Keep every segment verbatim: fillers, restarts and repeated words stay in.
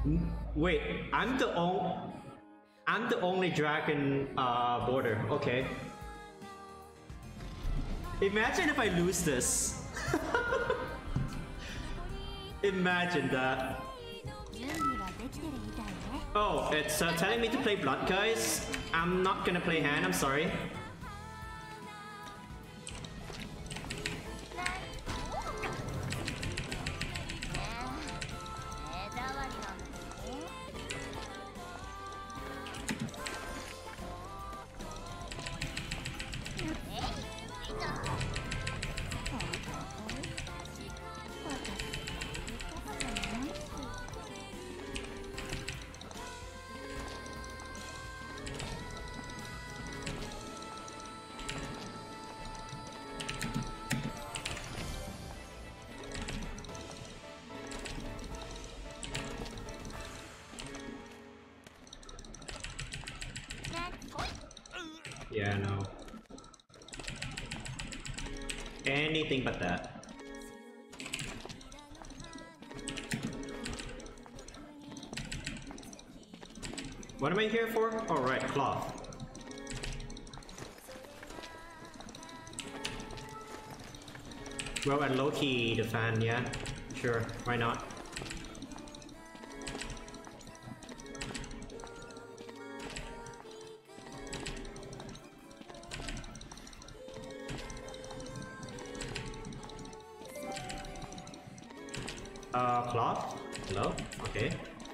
Wait, I'm the only I'm the only dragon uh, border. Okay. Imagine if I lose this. Imagine that. Oh, it's uh, telling me to play blood, guys. I'm not gonna play hand. I'm sorry. Yeah, no. Anything but that. What am I here for? Oh, right, cloth. Well, and low-key the fan, yeah. Sure, why not? Uh, cloth? Hello? Okay.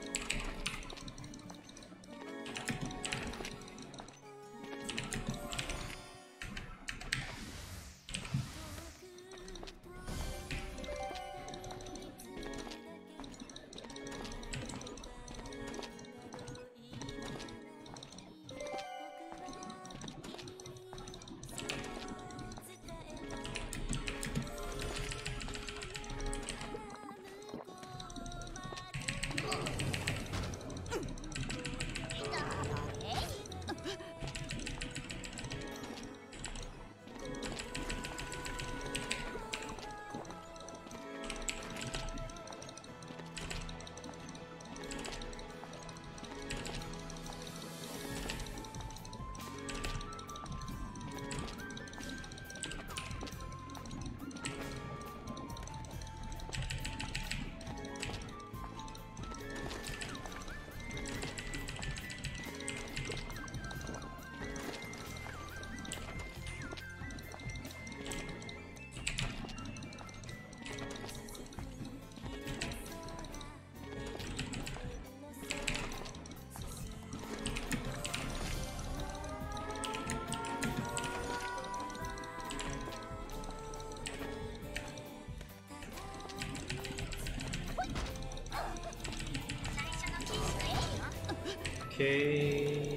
Okay.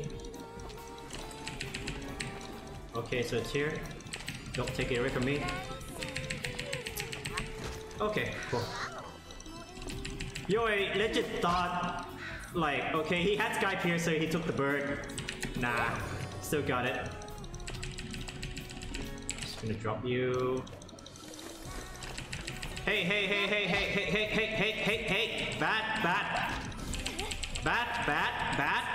Okay, so it's here. Don't take it away from me. Okay, cool. Yo, I legit thought, like, okay, he had Sky Piercer, he took the bird. Nah, still got it. Just gonna drop you. Hey, hey, hey, hey, hey, hey, hey, hey, hey, hey, hey, bat, bat. Bat, bat, bat.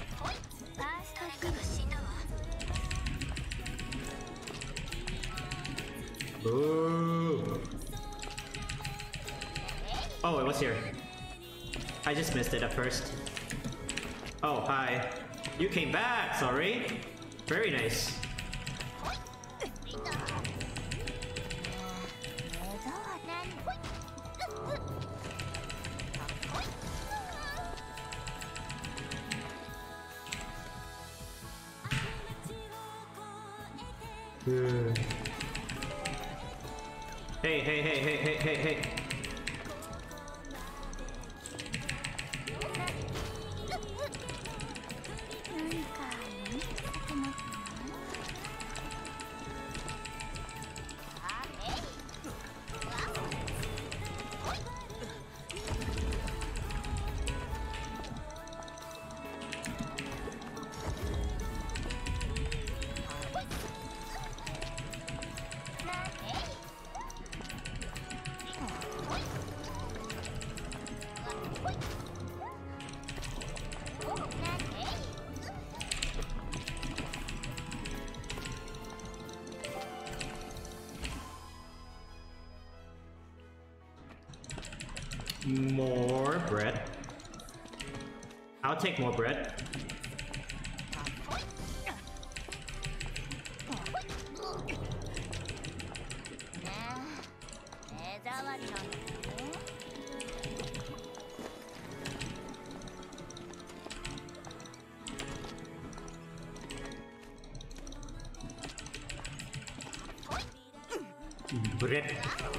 Ooh. Oh, it was here. I just missed it at first. Oh, hi. You came back, sorry. Very nice. Hey, hey, hey, hey, hey, hey, hey. More bread. I'll take more bread. Bread.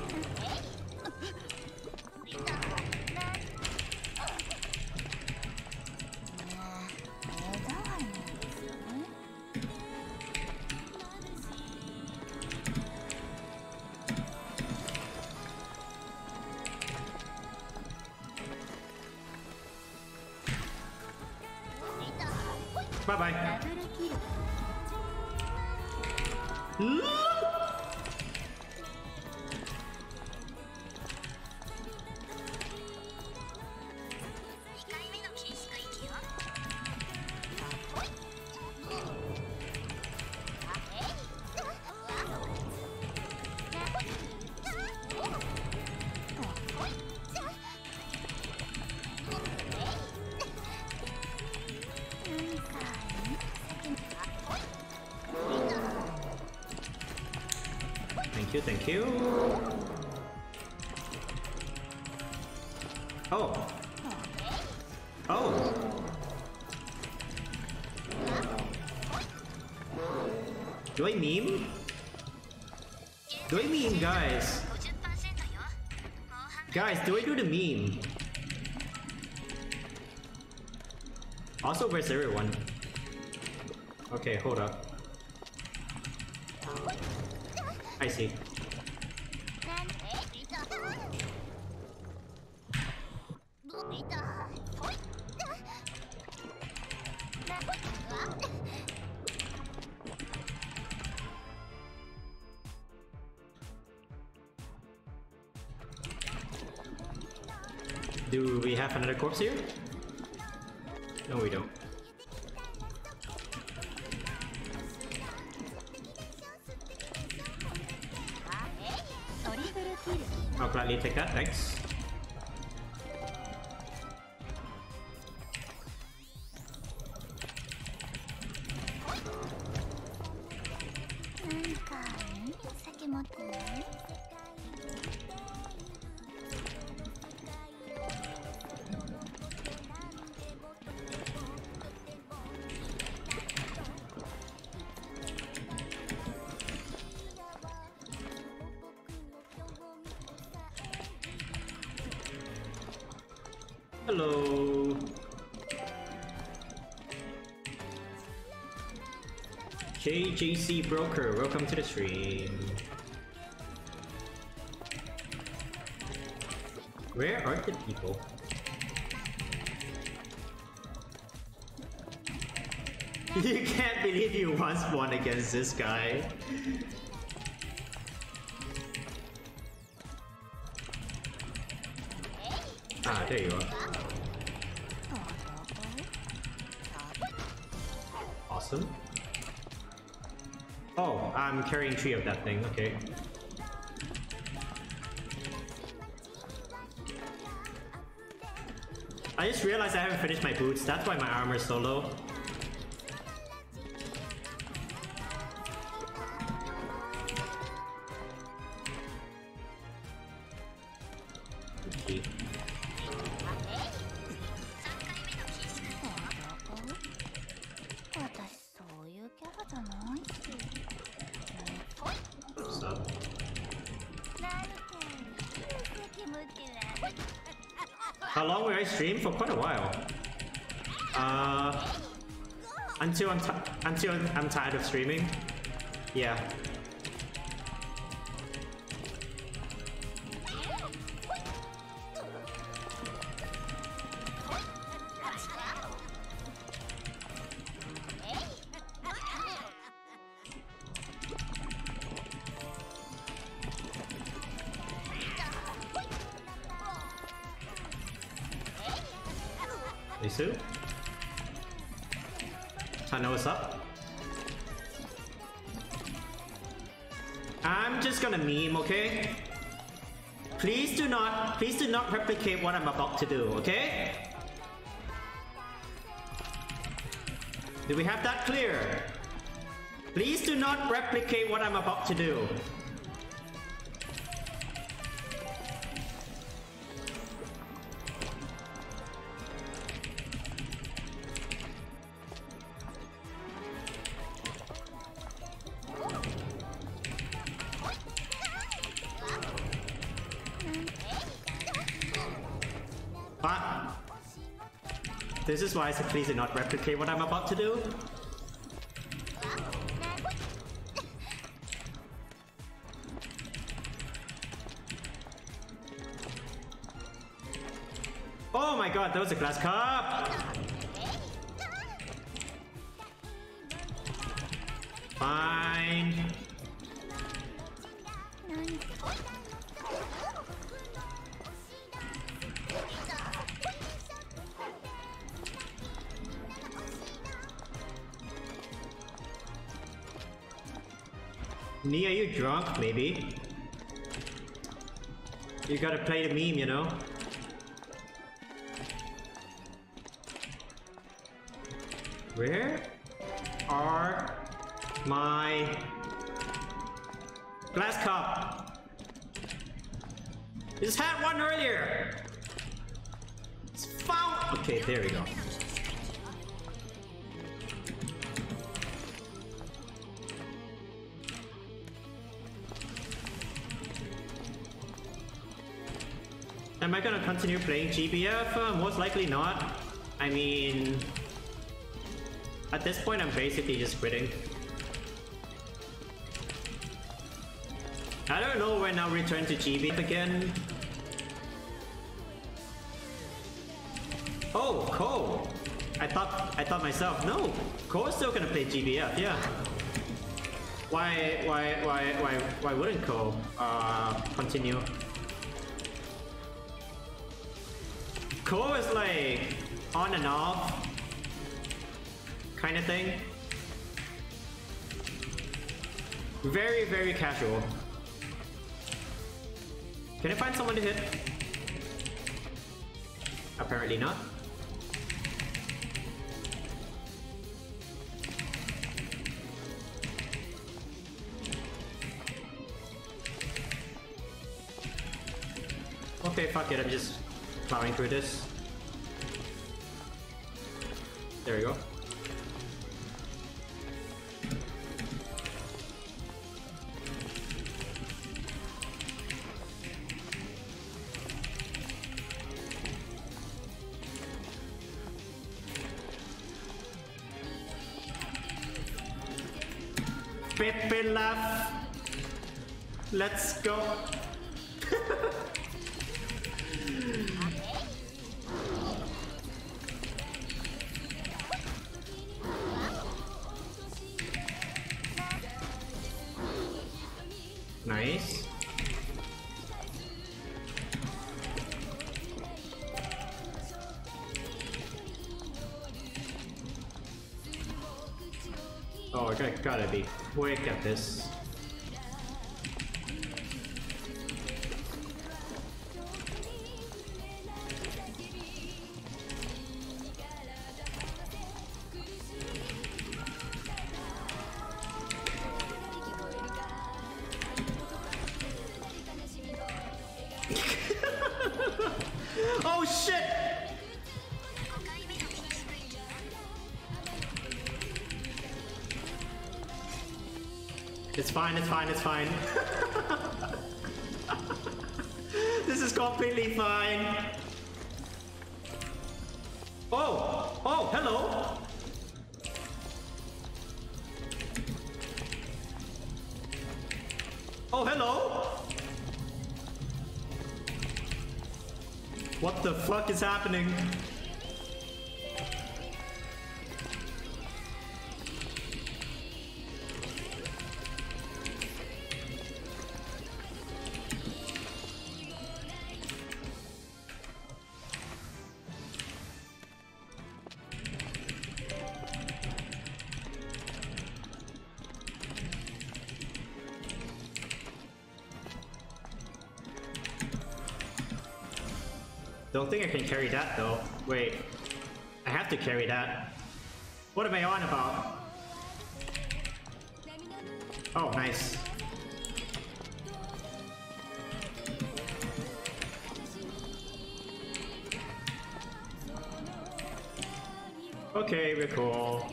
Bye-bye. Thank you, thank you. Oh. Oh. Do I meme? Do I meme, guys? Guys, do I do the meme? Also, where's everyone? Okay, hold up. I see. Do we have another corpse here? No, we don't. I'll gladly take that, thanks. Hello. J J C Broker, welcome to the stream. Where are the people? You can't believe you once won against this guy. Ah, there you are. Awesome. Oh, I'm carrying three of that thing, okay. I just realized I haven't finished my boots, that's why my armor is so low. Okay. What's up? How long will I stream? For quite a while. Uh, until I'm t until I'm tired of streaming. Yeah. Lisu? I know what's up. I'm just gonna meme, okay? Please do not, please do not replicate what I'm about to do, okay? Do we have that clear? Please do not replicate what I'm about to do. But this is why I said please do not replicate what I'm about to do. Oh my god, that was a glass cup! Fine. Nee, are you drunk? Maybe. You gotta play the meme, you know? Where are my glass cup? I just had one earlier. It's found. Okay, there we go. Am I gonna continue playing G B F? Uh, most likely not. I mean, at this point, I'm basically just quitting. I don't know when I'll return to G B F again. Oh, Cole. I thought I thought myself, no, Cole's still gonna play G B F, yeah. Why why why why why wouldn't Cole uh continue? Cole is like on and off kind of thing. Very, very casual. Can I find someone to hit? Apparently not. Okay, fuck it, I'm just plowing through this. There we go. Pepe laugh. Let's go. Nice. Oh, I gotta, gotta be quick at this. Oh shit! It's fine, it's fine, it's fine. This is completely fine. Oh! Oh, hello! Oh, hello! What the fuck is happening? Don't think I can carry that though. Wait. I have to carry that. What am I on about? Oh, nice. Okay, we're cool.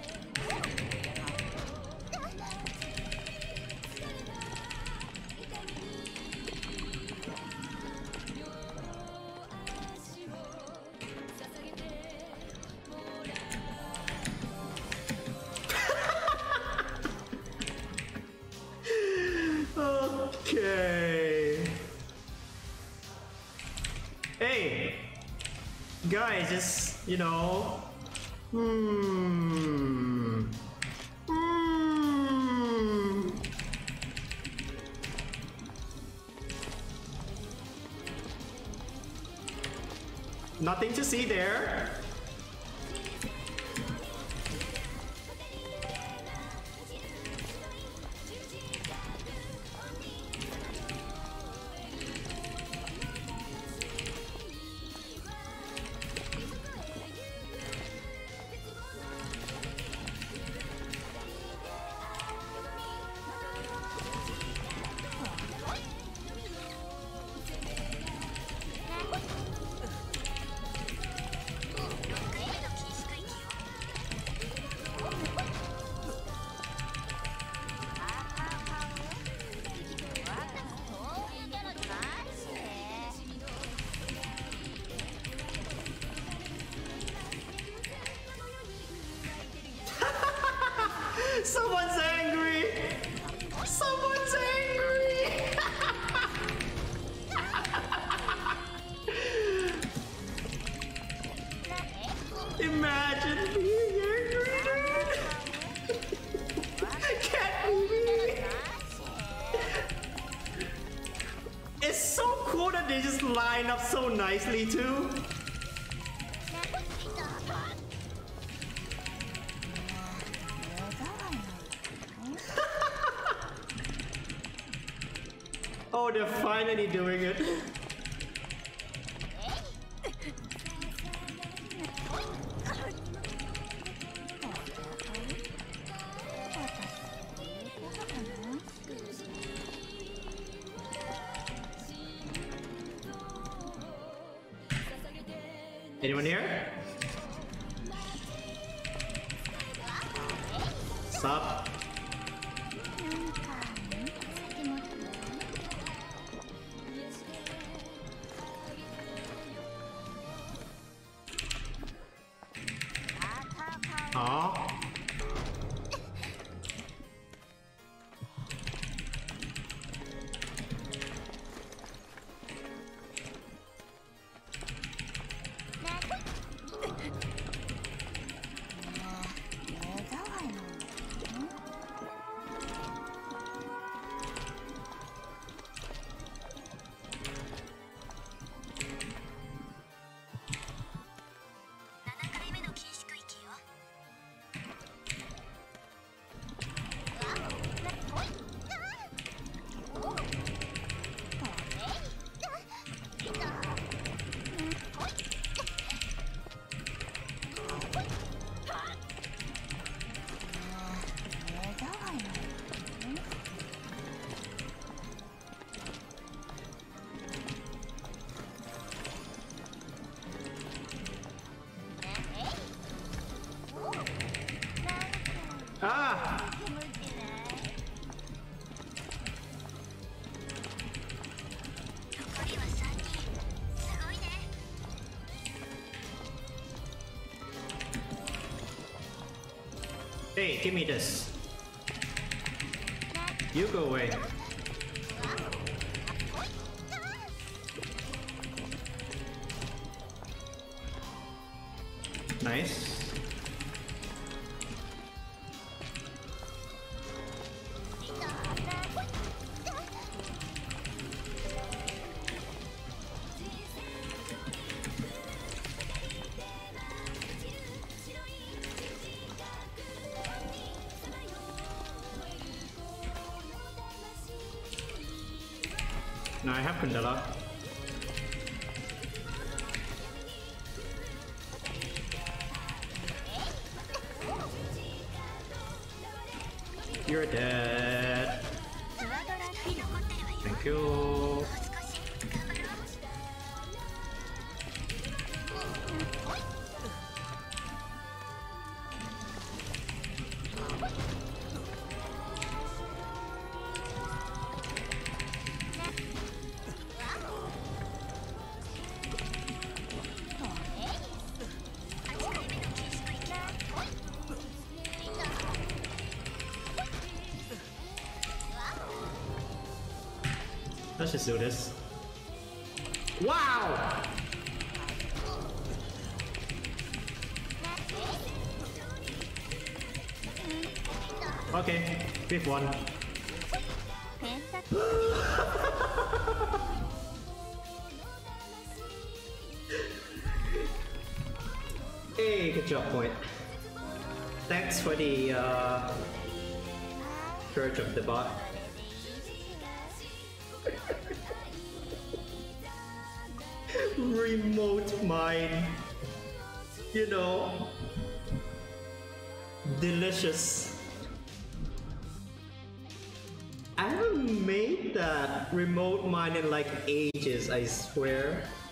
Okay. Hey, guys, just, you know. Hmm. Hmm. Nothing to see there. Someone's angry! Someone's angry! Imagine being angry, dude! Can't believe it! It's so cool that they just line up so nicely too. Oh, they're finally doing it. Anyone here? Sup? Aw. Ah! Hey, give me this. You go away. Nice. Now I have Kundala. You're dead. Thank you. Let's just do this. Wow! Okay, fifth one. Hey, good job, point. Thanks for the uh, purge of the bot. Remote mine, you know, delicious. I haven't made that remote mine in like ages, I swear.